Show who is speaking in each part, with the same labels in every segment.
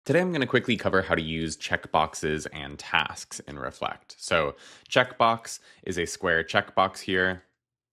Speaker 1: Today I'm going to quickly cover how to use checkboxes and tasks in Reflect. So checkbox is a square checkbox here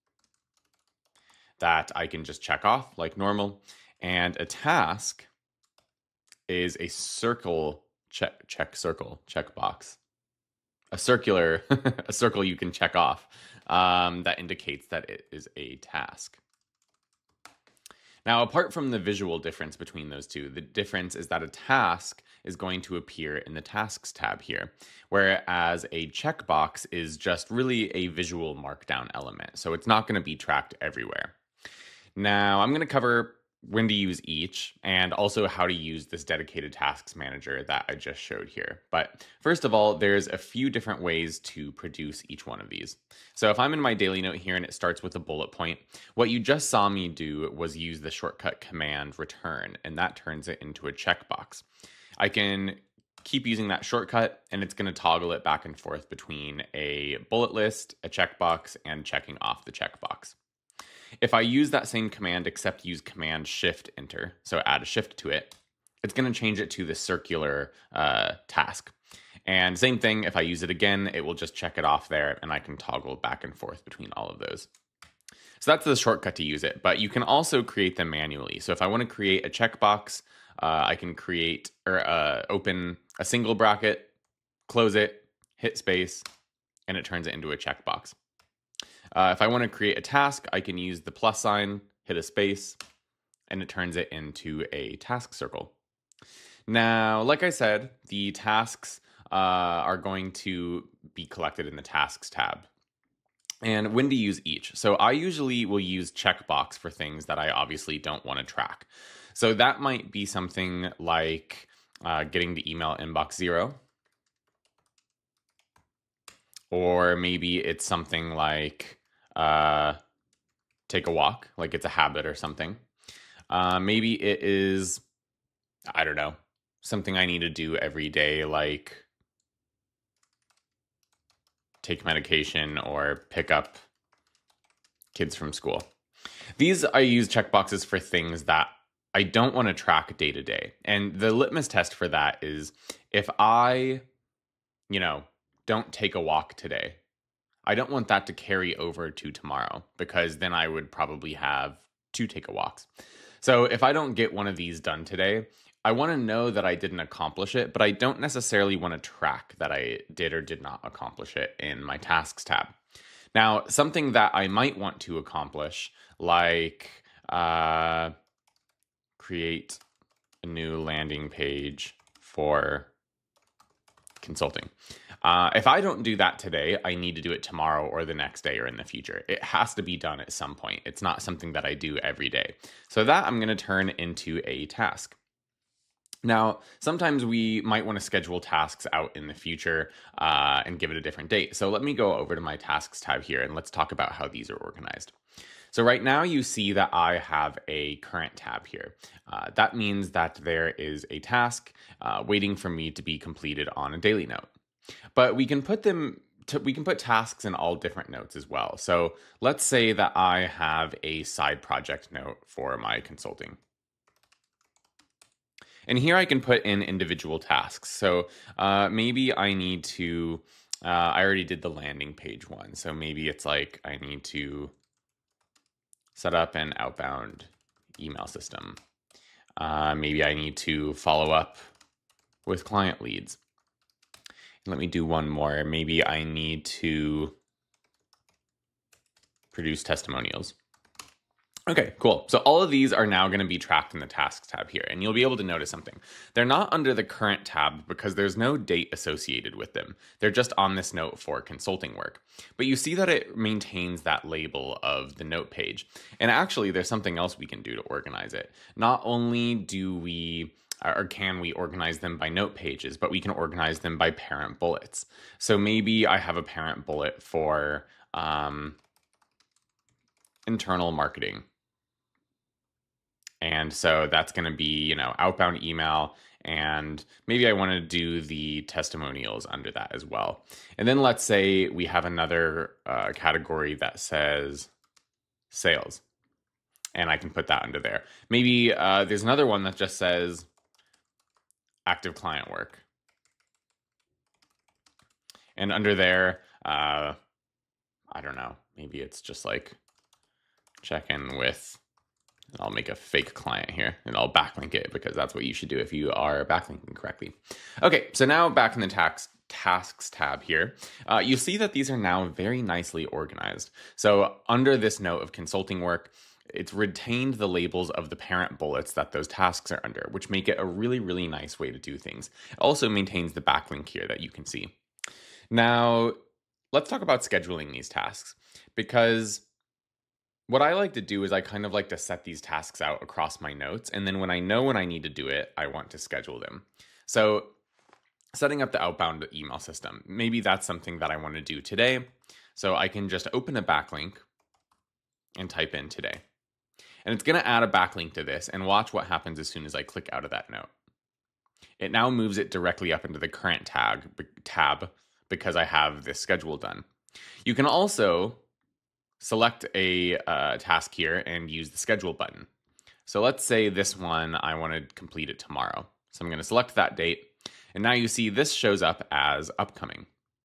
Speaker 1: that I can just check off like normal. And a task is a circle checkbox. A circular, a circle you can check off that indicates that it is a task. Now, apart from the visual difference between those two, the difference is that a task is going to appear in the Tasks tab here, whereas a checkbox is just really a visual markdown element, so it's not going to be tracked everywhere. Now, I'm going to cover when to use each and also how to use this dedicated tasks manager that I just showed here. But first of all, there's a few different ways to produce each one of these. So if I'm in my daily note here and it starts with a bullet point, what you just saw me do was use the shortcut command return, and that turns it into a checkbox. I can keep using that shortcut and it's going to toggle it back and forth between a bullet list, a checkbox, and checking off the checkbox. If I use that same command except use Command Shift Enter, so add a shift to it, it's going to change it to the circular task. And same thing, if I use it again, it will just check it off there and I can toggle back and forth between all of those. So that's the shortcut to use it, but you can also create them manually. So if I want to create a checkbox, I can create or open a single bracket, close it, hit space, and it turns it into a checkbox. If I want to create a task, I can use the plus sign, hit a space, and it turns it into a task circle. Now, like I said, the tasks are going to be collected in the Tasks tab. And when to use each. So I usually will use checkbox for things that I obviously don't want to track. So that might be something like getting the email inbox 0. Or maybe it's something like take a walk, like it's a habit or something. Maybe it is, I don't know, something I need to do every day, like take medication or pick up kids from school. These I use checkboxes for things that I don't want to track day to day. And the litmus test for that is if I, don't take a walk today, I don't want that to carry over to tomorrow because then I would probably have 2 take a walks. So if I don't get one of these done today, I want to know that I didn't accomplish it, but I don't necessarily want to track that I did or did not accomplish it in my tasks tab. Now, something that I might want to accomplish, like create a new landing page for consulting. If I don't do that today, I need to do it tomorrow or the next day or in the future. It has to be done at some point. It's not something that I do every day. So that I'm going to turn into a task. Now, sometimes we might want to schedule tasks out in the future and give it a different date. So let me go over to my tasks tab here and let's talk about how these are organized. So right now you see that I have a current tab here. That means that there is a task waiting for me to be completed on a daily note. But we can put tasks in all different notes as well. So let's say that I have a side project note for my consulting. And here I can put in individual tasks. So maybe I need to, I already did the landing page one. So maybe it's like I need to set up an outbound email system. Maybe I need to follow up with client leads. Let me do one more. Maybe I need to produce testimonials. Okay, cool. So all of these are now going to be tracked in the Tasks tab here, and you'll be able to notice something. They're not under the current tab because there's no date associated with them. They're just on this note for consulting work. But you see that it maintains that label of the note page. And actually, there's something else we can do to organize it. Not only do we or can we organize them by note pages, but we can organize them by parent bullets. So maybe I have a parent bullet for internal marketing. And so that's going to be, outbound email. And maybe I want to do the testimonials under that as well. And then let's say we have another category that says sales. And I can put that under there. Maybe there's another one that just says active client work. And under there, I don't know, maybe it's just like check in with, I'll make a fake client here and I'll backlink it because that's what you should do if you are backlinking correctly. Okay, so now back in the tasks tab here, you see that these are now very nicely organized. So under this note of consulting work, it's retained the labels of the parent bullets that those tasks are under, which make it a really, really nice way to do things. It also maintains the backlink here that you can see. Now, let's talk about scheduling these tasks, because what I like to do is I kind of like to set these tasks out across my notes, and then when I know when I need to do it, I want to schedule them. So setting up the outbound email system, maybe that's something that I want to do today. So I can just open a backlink and type in today. And it's going to add a backlink to this, and watch what happens as soon as I click out of that note. It now moves it directly up into the current tab because I have this schedule done. You can also select a task here and use the schedule button. So let's say this one, I want to complete it tomorrow. So I'm going to select that date. And now you see this shows up as upcoming.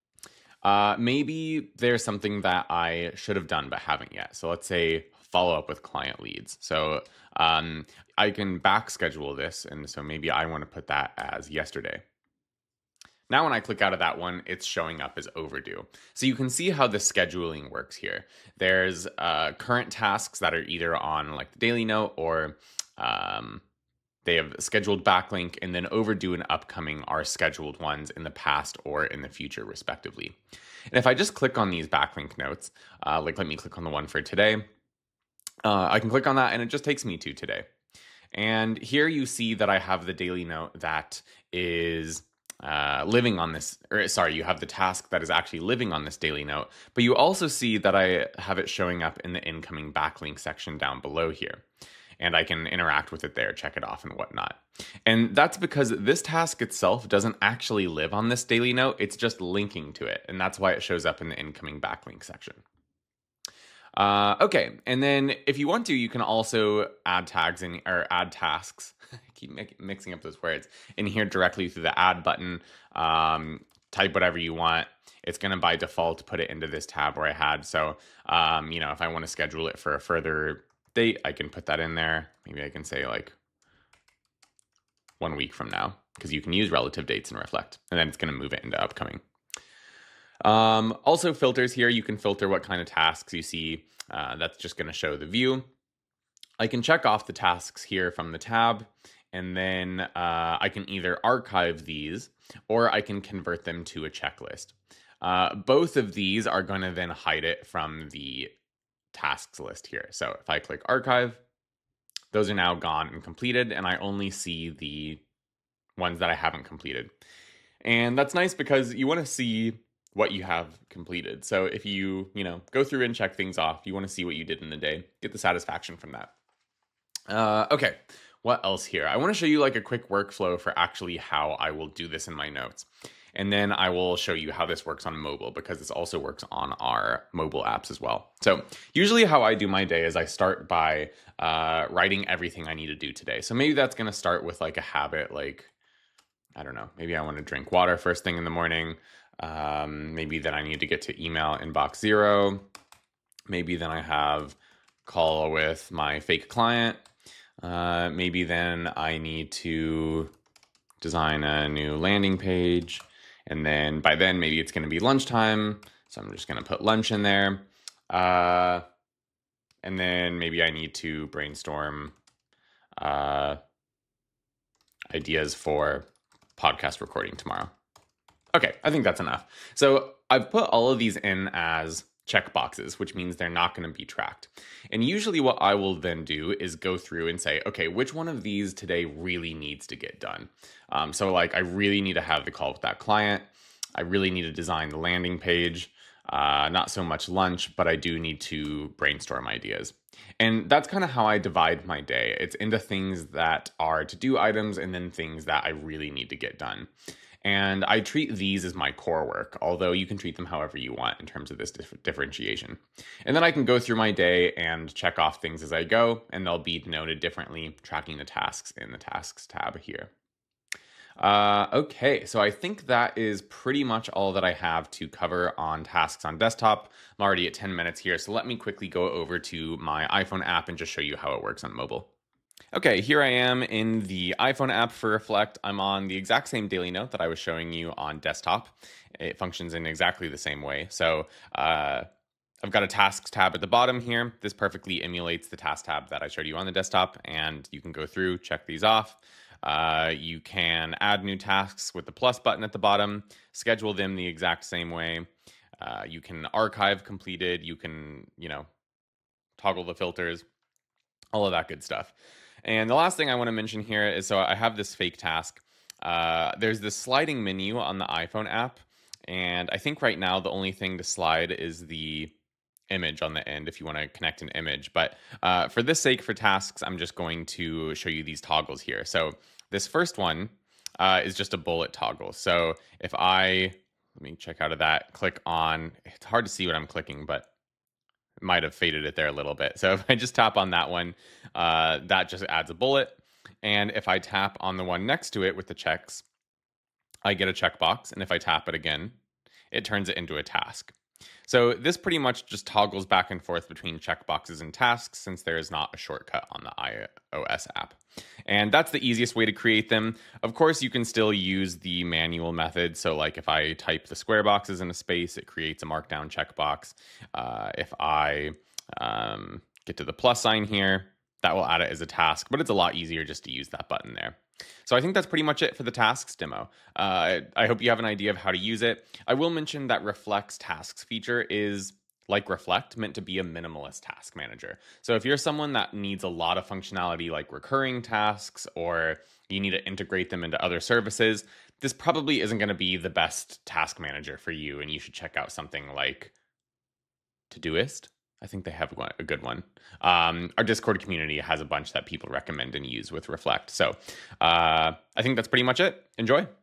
Speaker 1: Maybe there's something that I should have done but haven't yet. So let's say follow up with client leads. So I can back schedule this. And so maybe I want to put that as yesterday. Now when I click out of that one, it's showing up as overdue. So you can see how the scheduling works here. There's current tasks that are either on like the daily note, or they have scheduled backlink, and then overdue and upcoming are scheduled ones in the past or in the future, respectively. And if I just click on these backlink notes, like let me click on the one for today, I can click on that and it just takes me to today. And here you see that I have the daily note that is living on this, or sorry, you have the task that is actually living on this daily note, but you also see that I have it showing up in the incoming backlink section down below here. And I can interact with it there, check it off and whatnot. And that's because this task itself doesn't actually live on this daily note, it's just linking to it. And that's why it shows up in the incoming backlink section. Okay, and then if you want to, you can also add tags in, or add tasks. I keep mixing up those words in here directly through the add button. Type whatever you want. It's going to by default put it into this tab where I had. So, you know, if I want to schedule it for a further date, I can put that in there. Maybe I can say like 1 week from now, because you can use relative dates and reflect, and then it's going to move it into upcoming. Also filters here, you can filter what kind of tasks you see. That's just going to show the view. I can check off the tasks here from the tab, and then I can either archive these or I can convert them to a checklist. Both of these are going to then hide it from the tasks list here. So if I click archive, those are now gone and completed, and I only see the ones that I haven't completed. And that's nice because you want to see what you have completed. So if you go through and check things off, you want to see what you did in the day, get the satisfaction from that. Okay, what else here? I want to show you like a quick workflow for actually how I will do this in my notes. And then I will show you how this works on mobile, because this also works on our mobile apps as well. So usually how I do my day is I start by writing everything I need to do today. So maybe that's going to start with like a habit, like, I don't know, maybe I want to drink water first thing in the morning. Maybe then I need to get to email inbox 0. Maybe then I have call with my fake client. Maybe then I need to design a new landing page. And then by then, maybe it's going to be lunchtime. So I'm just going to put lunch in there. And then maybe I need to brainstorm ideas for podcast recording tomorrow. Okay, I think that's enough. So I've put all of these in as checkboxes, which means they're not going to be tracked. And usually what I will then do is go through and say, okay, which one of these today really needs to get done? So like I really need to have the call with that client. I really need to design the landing page. Not so much lunch, but I do need to brainstorm ideas. And that's kind of how I divide my day. It's into things that are to-do items and then things that I really need to get done. And I treat these as my core work, although you can treat them however you want in terms of this differentiation. And then I can go through my day and check off things as I go, and they'll be noted differently, tracking the tasks in the tasks tab here. Okay, so I think that is pretty much all that I have to cover on tasks on desktop. I'm already at 10 minutes here, so let me quickly go over to my iPhone app and just show you how it works on mobile. Okay, here I am in the iPhone app for Reflect. I'm on the exact same daily note that I was showing you on desktop. It functions in exactly the same way. So I've got a tasks tab at the bottom here. This perfectly emulates the task tab that I showed you on the desktop, and you can go through, check these off. You can add new tasks with the plus button at the bottom, schedule them the exact same way. You can archive completed. You can, toggle the filters, all of that good stuff. And the last thing I want to mention here is, so I have this fake task. There's this sliding menu on the iPhone app, and I think right now the only thing to slide is the image on the end if you want to connect an image. But for this sake, for tasks, I'm just going to show you these toggles here. So this first one is just a bullet toggle. So if let me check out of that, click on, it's hard to see what I'm clicking, but might have faded it there a little bit. So if I just tap on that one, that just adds a bullet. And if I tap on the one next to it with the checks, I get a checkbox. And if I tap it again, it turns it into a task. So this pretty much just toggles back and forth between checkboxes and tasks, since there is not a shortcut on the iOS app. And that's the easiest way to create them. Of course, you can still use the manual method. So like if I type the square boxes in a space, it creates a markdown checkbox. If I get to the plus sign here, that will add it as a task, but it's a lot easier just to use that button there. So I think that's pretty much it for the tasks demo. I hope you have an idea of how to use it. I will mention that Reflect's tasks feature is, like Reflect, meant to be a minimalist task manager. So if you're someone that needs a lot of functionality like recurring tasks, or you need to integrate them into other services, this probably isn't going to be the best task manager for you, and you should check out something like Todoist. I think they have a good one. Our Discord community has a bunch that people recommend and use with Reflect. So I think that's pretty much it. Enjoy.